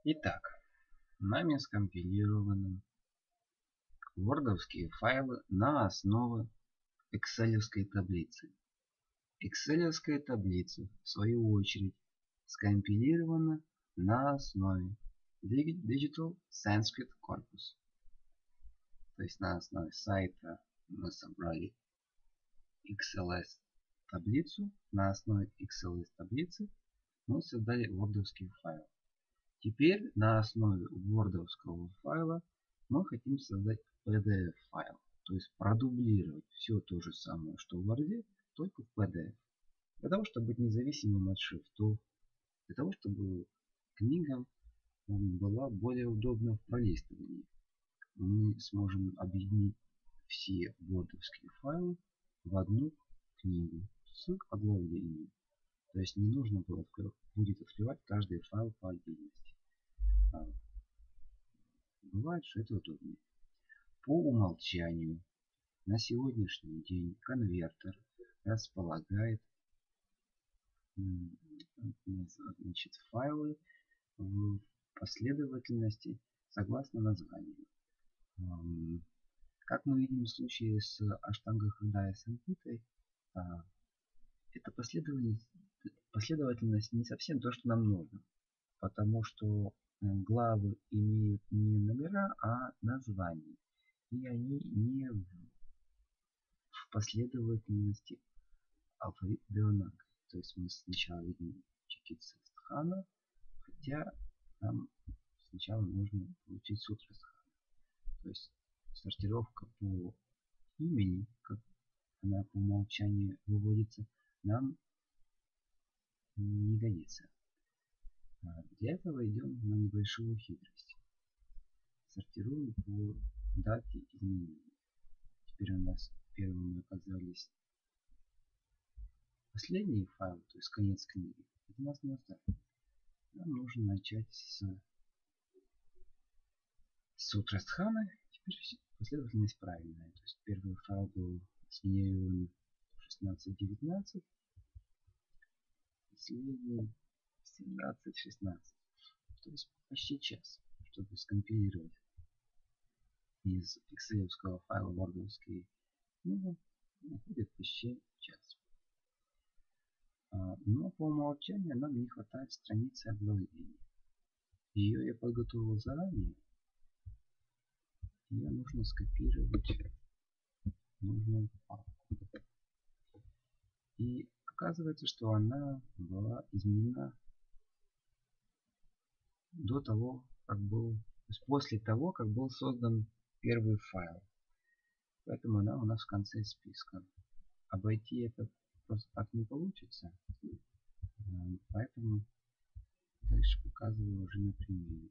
Итак, нами скомпилированы вордовские файлы на основе экселевской таблицы. Экселевская таблица, в свою очередь, скомпилирована на основе Digital Sanskrit Corpus. То есть на основе сайта мы собрали XLS таблицу, на основе XLS таблицы мы создали вордовский файл. Теперь на основе вордовского файла мы хотим создать PDF файл. То есть продублировать все то же самое, что в Word, только в PDF. Для того, чтобы быть независимым от шрифтов. Для того, чтобы книга была более удобна в пролистывании. Мы сможем объединить все вордовские файлы в одну книгу с оглавлением. То есть не нужно будет открывать каждый файл по отдельности. Бывает, что это удобнее. По умолчанию на сегодняшний день конвертер располагает файлы в последовательности согласно названию. Как мы видим в случае с Аштанга Хридая Самхитой, эта последовательность не совсем то, что нам нужно. Потому что главы имеют не номера, а названия. И они не в последовательности алфавит Деванагри. То есть мы сначала видим Чикитсастхана, хотя нам сначала нужно получить Сутрастхана. То есть сортировка по имени, как она по умолчанию выводится, нам не годится. Для этого идем на небольшую хитрость. Сортируем по дате изменения. Теперь у нас первыми оказались последние файлы, то есть конец книги. Это нас не устраивает. Нам нужно начать с Сутрастхана. Теперь последовательность правильная. То есть первый файл был сгенерирован 16-19. Последний 17-16. То есть почти час, чтобы скомпилировать из экселевского файла вордовский книгу, уходит почти час. Но по умолчанию нам не хватает страницы оглавления. Ее я подготовил заранее. Ее нужно скопировать в нужную папку. И оказывается, что она была изменена до того, как был, то есть после того, как был создан первый файл. Поэтому она у нас в конце списка. Обойти это просто так не получится. Поэтому дальше показываю уже на примере.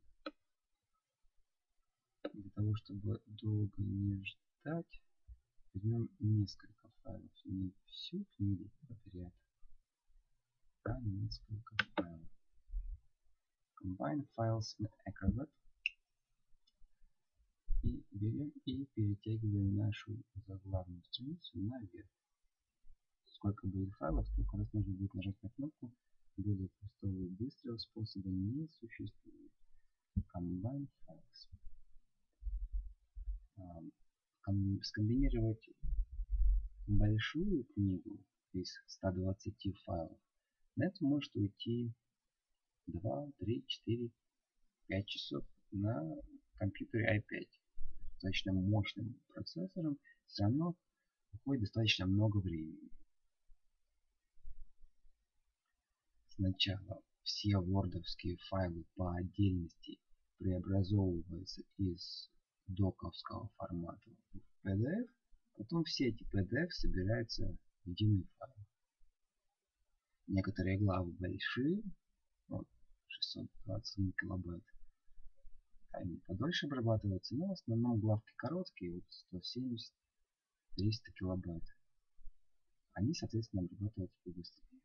Для того, чтобы долго не ждать, возьмем несколько файлов. Не всю книгу подряд, а несколько файлов. Combine files in Acrobat. И берем и перетягиваем нашу заглавную страницу наверх. Сколько будет файлов, сколько раз нужно будет нажать на кнопку. Более простого и быстрого способа не существует. Combine files. Скомбинировать большую книгу из 120 файлов. На это может уйти 2, 3, 4, 5 часов на компьютере i5. Достаточно мощным процессором, все равно уходит достаточно много времени. Сначала все вордовские файлы по отдельности преобразовываются из доковского формата в PDF, потом все эти PDF собираются в единый файл. Некоторые главы большие, вот 620 килобайт, они подольше обрабатываются, но в основном главки короткие, вот 170-300 килобайт. Они, соответственно, обрабатываются побыстрее.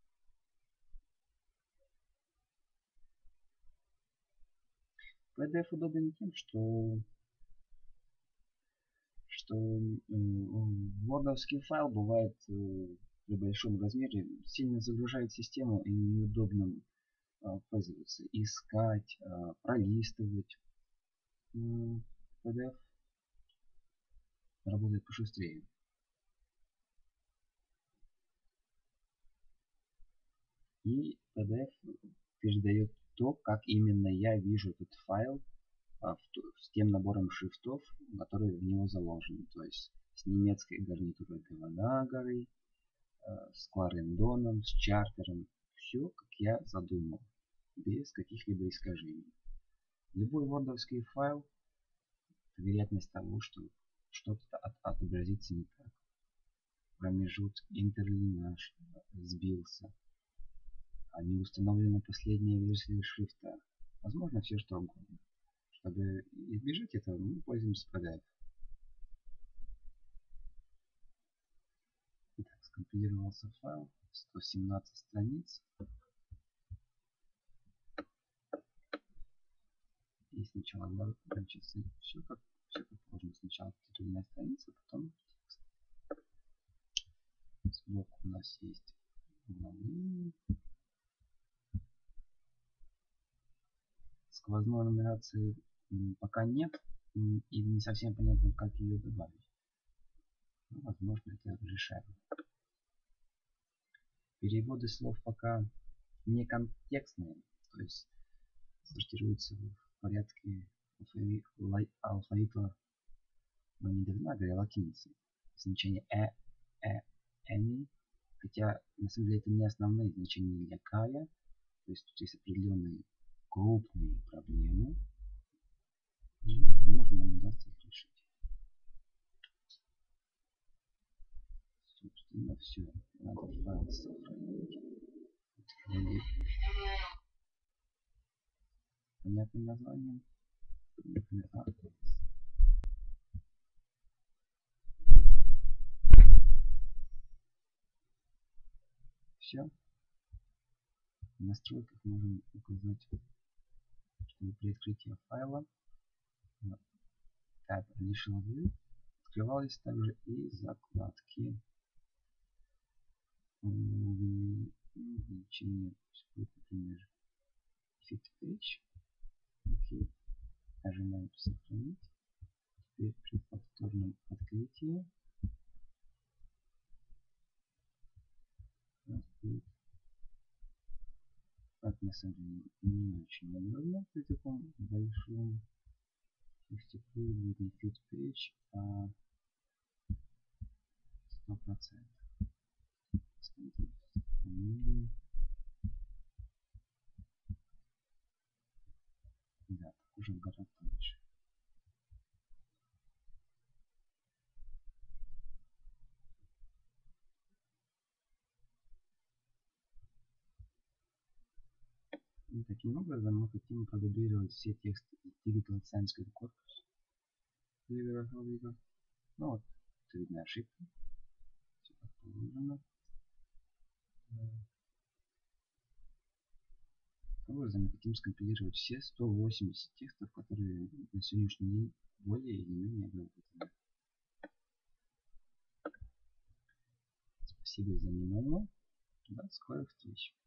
PDF удобен тем, что вордовский файл бывает при большом размере сильно загружает систему и неудобно пользоваться, искать, пролистывать. PDF работает пошустрее. И PDF передает то, как именно я вижу этот файл с тем набором шрифтов, который в него заложен. То есть с немецкой гарнитурой Деванагары, с Кларендоном, с чартером. Все, как я задумал, без каких-либо искажений. Любой вордовский файл, вероятность того, что что-то отобразится не так. Промежуток, интерлинаж сбился. Не установлена последняя версия шрифта. Возможно, все что угодно. Чтобы избежать этого, мы пользуемся PDF. Итак, скомпилировался файл, 117 страниц. И сначала значится все как положено. Сначала титульная страница, потом текст. Сбоку у нас есть угловые. Сквозной нумерации пока нет. И не совсем понятно, как ее добавить. Но, возможно, это решаемо. Переводы слов пока не контекстные. То есть сортируются в порядке алфавита, но не Деванагары, а латиницы. Значение эни. Хотя на самом деле это не основные значения для кая. То есть тут есть определенные крупные проблемы. И, возможно, нам удастся их решить. Собственно, все. Надо файл сохранить. Понятным названием. Все. В настройках можем указать, чтобы при открытии файла Tab Initial View открывались также и закладки. Увеличение, например, Fit Page. Окей. Нажимаем сохранить. Теперь при повторном открытии у нас будет, как на самом деле не очень удобно при таком большом тексте, будет не Fit Page, а 100%. Да, так уже гораздо лучше. И таким образом мы хотим продублировать все тексты Digital Science Corpus. Ну вот, это видно ошибка. Все как положено. Таким образом мы хотим скомпилировать все 180 текстов, которые на сегодняшний день более или менее обработаны. Спасибо за внимание. До скорых встреч.